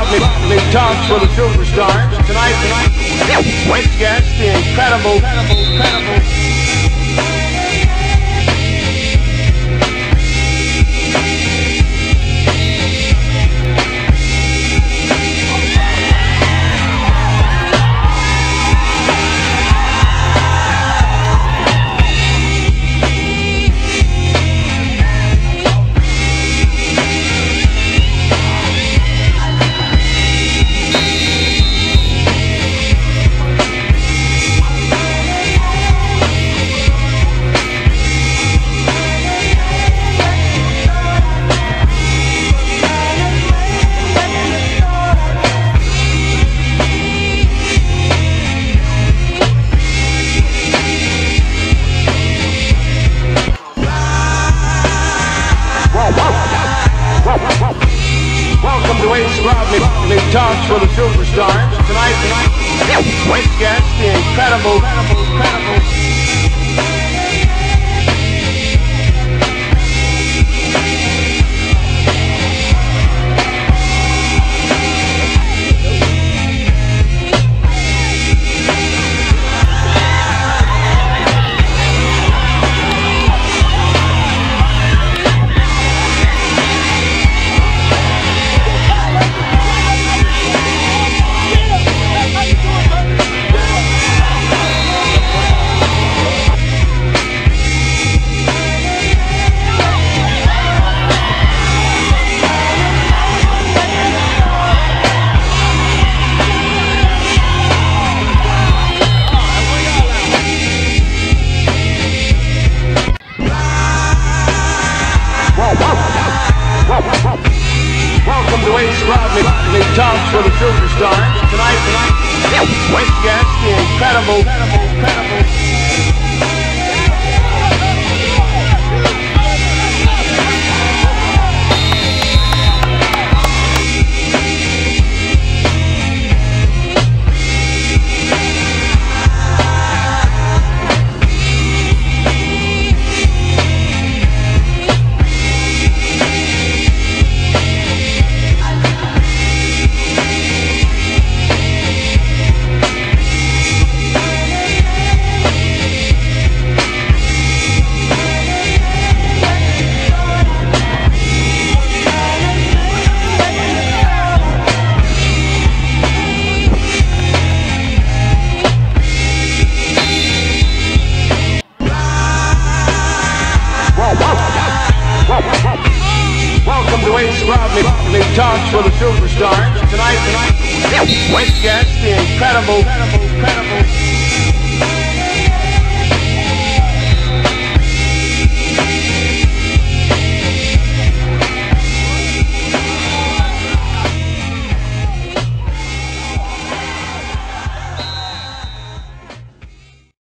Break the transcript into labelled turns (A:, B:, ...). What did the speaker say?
A: Rodney Talks for the Superstars. Tonight, with guest, the incredible. Welcome to Ace Rodney Talks for the Superstars. Tonight, with guest, the incredible. Welcome to Ace Rodney Talks for the Superstars. Tonight, with guest, the incredible. Welcome to Ace Rodney Talks for the Superstars. Tonight, with guest, the incredible.